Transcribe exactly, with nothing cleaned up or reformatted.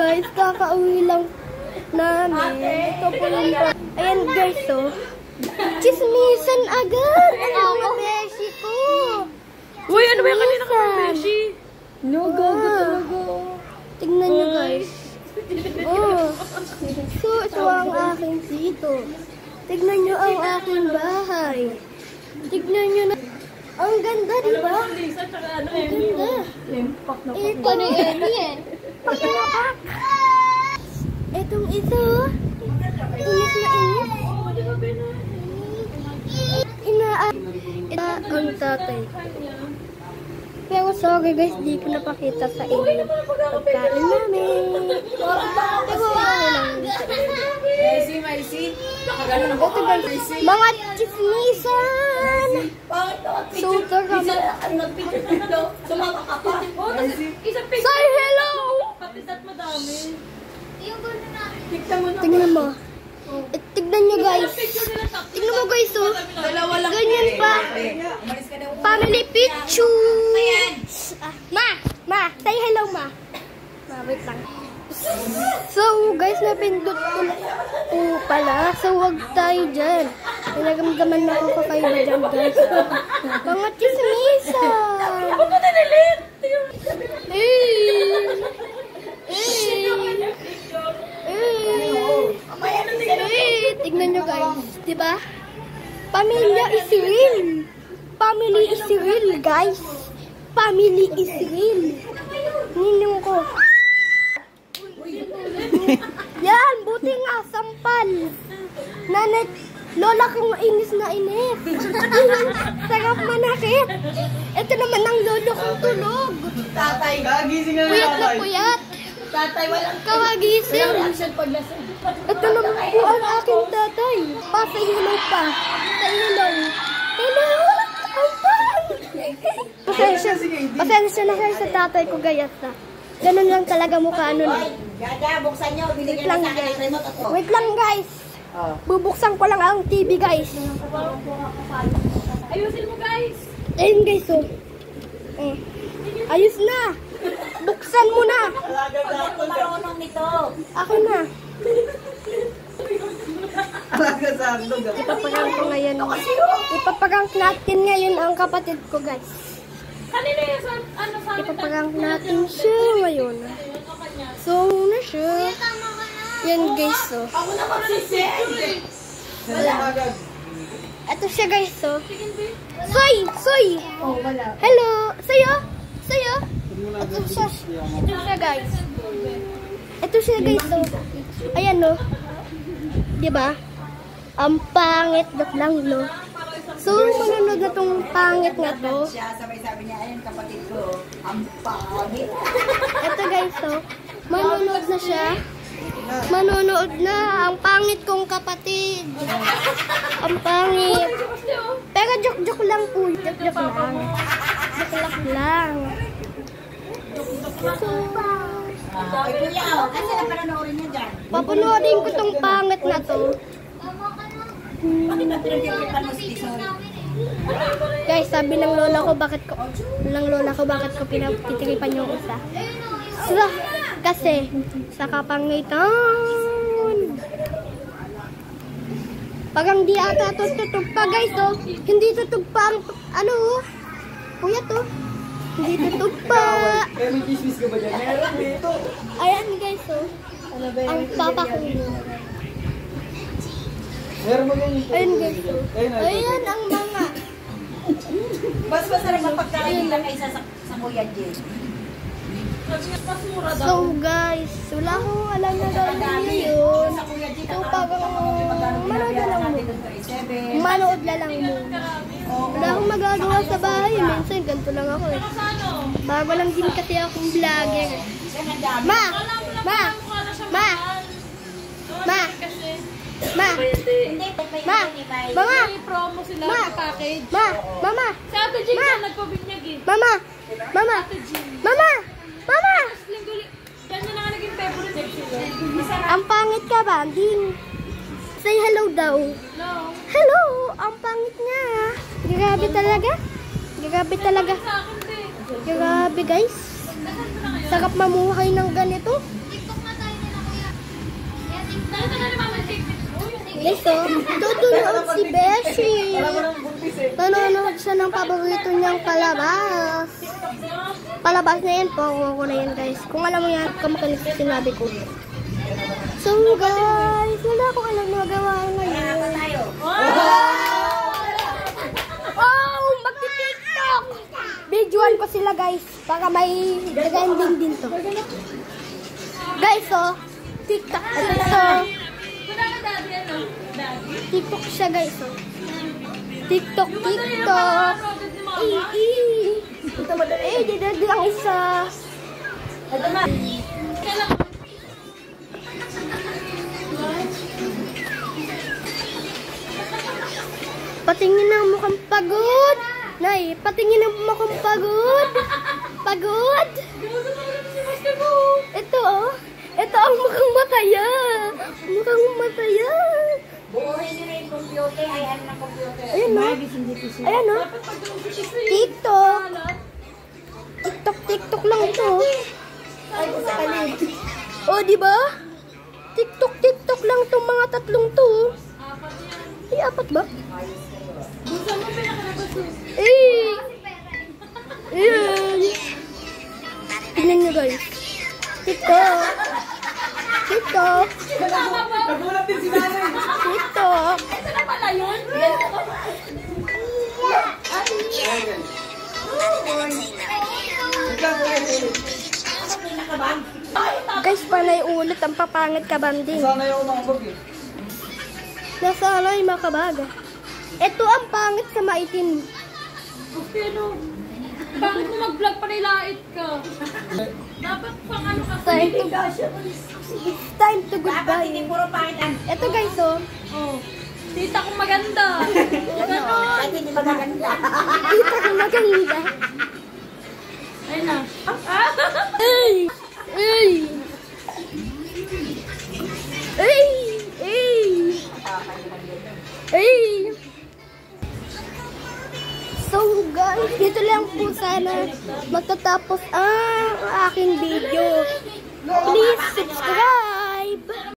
guys, kakauwi lang namin. Ito po yung... Ayan guys, oh. Chismisan agad! Ang mga beshi ko! Uy, ano ba yung kanina ka beshi? No, go, go talaga. Tingnan nyo guys. Oh. So, ito ang aking sito. Tignan nyo ang aking bahay. Tignan nyo na. Ang ganda, di ba? Ang ganda. Ito na yan yan. Pagkapak. Itong ito. Inis na inis. Ina Ina ang tatay. Pero sorry guys, di ko napakita sa inyo pagkain namin. Pero okay lang. Maisi, maisi. Ito guys, mga chismisan. Super kami. Sumama ka pa. Say hello! Papisat madami. Tingnan mo. Eh, tignan nyo guys. Tignan mo guys, oh. Ganyan pa. Family picture. Ah, ma, ma, say hello, ma. Ma, wait lang. So, guys, napindot ko po pala. So, wag tayo dyan. Pinagamdaman na ako kakaiba dyan, guys. Mga chismisan. Ako ko nanilit. Hey! Hey! Hey! Tignan nyo guys, di ba? Pamilya is real. Family is real, guys. Family is real. Ninong ko. Yan, buti nga, sampal. Nanay, lola kong inis na inis. Sarap manakit. Ito naman ang lolo kong tulog. Tatay, gagising na Puyat na puyat. Tatay, walang kawagising. reaction pag lasing. Ito naman po ang aking tatay. Pasay hello pa. Say hello. Hello. Pasensya. Pasensya na kayo sa tatay ko, gayat na. Ganun lang talaga mukha ano na. Gada, buksan nyo. Biligyan na sa akin ng remote ako. Wait lang guys. Bubuksan ko lang ang T V guys. Ayusin mo guys. Ayun guys, oh. Eh. Ayos na. Buksan mo na. Ako marunong nito. Ako na. Ipapagang ko ngayon. Ipapagang natin ngayon ang kapatid ko guys. Kanina yung sa, ano sa amin? Ipapagang natin siya ngayon. So, na siya. Yan guys, oh. Ako na magsisig. Ito siya guys, oh. Soy! Soy! Hello! Sayo! Sayo! Ito siya. Ito siya guys. Ito siya guys, oh. Ayan, oh. Diba? Ang pangit. Joke lang, no? So, manunod na tong pangit na to. Sabay-sabi niya, ayun kapatid ko, ang pangit. Ito guys, oh. Manunod na siya. Manonood na ang pangit kong kapatid. Ang pangit. Pero joke-joke lang po. Joke-joke lang. Joke lang. Ay, kuya, oh. Kasi na panonoorin niya dyan. Papunoodin ko tong pangit na to. Bakit na pinagkikipan mo si Tisoy? Guys, sabi ng lola ko bakit ko ng lola ko bakit ko pinapitiripan yung isa. So, kasi sa kapangitan. Pag ang di ata tututug pa guys, oh. Hindi tutug pa ang ano, oh. Kuya to. Hindi tutug pa. Eh, may chismis ka ba dyan? Meron dito. Ayan guys, oh. Ang papa ko. Meron mo yung... Ayun guys, oh. Ayan ang mga. Mas masarap ang pagkain nila kaysa sa, sa Kuya Jen. So guys, wala akong alam na gawin ngayon. Sa Kuya Jen, So parang manood na lang mo. Manood na lang mo. Wala akong magagawa sa bahay. Minsan ganito lang ako eh. Bago lang din kasi akong vlogger. Ma! Ma! Ma! Ma! Ma! Ma! Mama! promo sila Ma! sa package. Ma! Mama! Si Ate Jing Ma! na nagpabinyag eh. Mama! Mama! Ate Jing. Mama! Mama! Linggo, yan na nga naging favorite egg sila. Ang pangit ka ba? Ding. Say hello daw. No. Hello! Ang pangit niya. Grabe talaga. Grabe talaga. Sa akin din. Grabe guys. Sarap mamuhay ng ganito. Guys, oh, tutunood si Beshi. Alam mo nang buntis eh. Nanonood siya ng paborito niyang palabas. Palabas na yan po. Ako na yan, guys. Kung alam mo yan, kamakinig sa sinabi ko. So, guys, wala akong alam na magawa ngayon. Oh, magti-tiktok! Videoan ko sila, guys. Para may nag-ending din to. Guys, oh, TikTok. So, TikTok siya, guys, oh. TikTok, TikTok. Eh, eh. Eh, didadi ang isa. Ito na. Patingin ang mukhang pagod. Nay, patingin ang mukhang pagod. Pagod. Ito, oh. Ito ang mukhang mataya. Mukhang mataya. Buuhin nyo na yung computer. Ayan na computer. Ayan, no? Ayan, no? TikTok. TikTok, TikTok lang ito. Oh, di ba? TikTok, TikTok lang itong mga tatlong to. Ay, apat ba? Eh! Ayan! Tingnan nyo, guys. TikTok! TikTok! Nagulat din si nanay. TikTok! Ito na pala yun? Guys, panay ulit ang papangit kabanding. Sana yung nakabag eh. Nasana yung makabaga. Ito ang pangit sa maitim. Pero, bakit mo mag-vlog pa nilait ka? Dapat pang ano kasi. Time to, it's time to Dapat hindi goodbye. puro pangit ang... Ito, guys, oh. Oh, tita kong maganda. Ganon. Kahit hindi magaganda. Kita ko maganda. Ayun na. Ay! Ay! Ay! Ay! Ay! So guys, dito lang po sana magtatapos ang aking video. Please subscribe!